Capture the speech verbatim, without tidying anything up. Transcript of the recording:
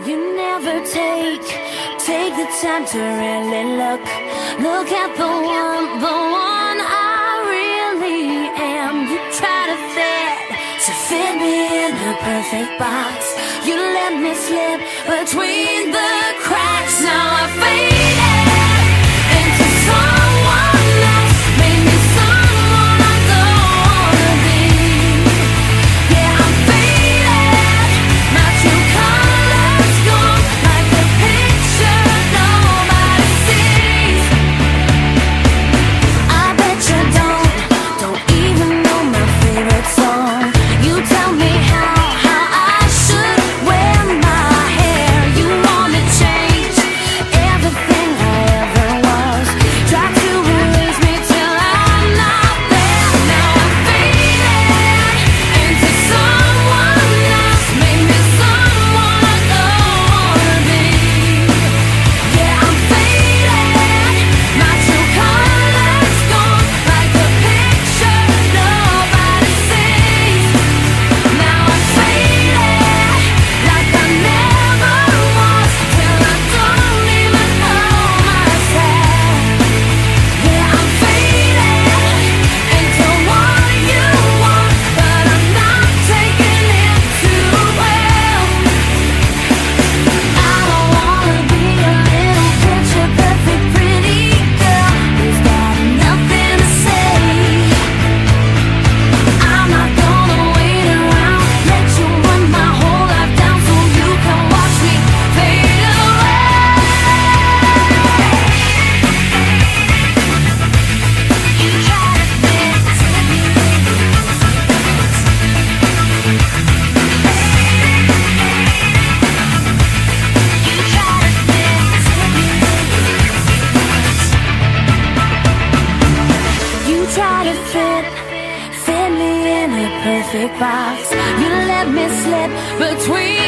You never take, take the time to really look. Look at the one, the one I really am. You try to fit, to fit me in a perfect box. You let me slip between the cracks. Now I faded into someone else, made me someone I don't wanna be. Yeah, I'm faded, my true colors gone, like a picture nobody sees. I bet you don't, don't even know my favorite song. You tell me how, how I should wear my hair. You wanna change everything I ever was. Try to erase me till I'm not there. Now I'm faded into someone else, made me someone I don't wanna be. Yeah, I'm faded, my true colors gone, like a picture nobody sees. Now I'm faded, like I never was, till I don't even know myself. Yeah, I'm faded into what you want, but I'm not taking it too well. I don't wanna be a little picture perfect pretty girl who's got nothing to say. I'm not gonna wait around, let you run my whole life down so you can watch me fade away. You try to fit, you try to fit, you try to fit, fit me in a perfect box. You let me slip between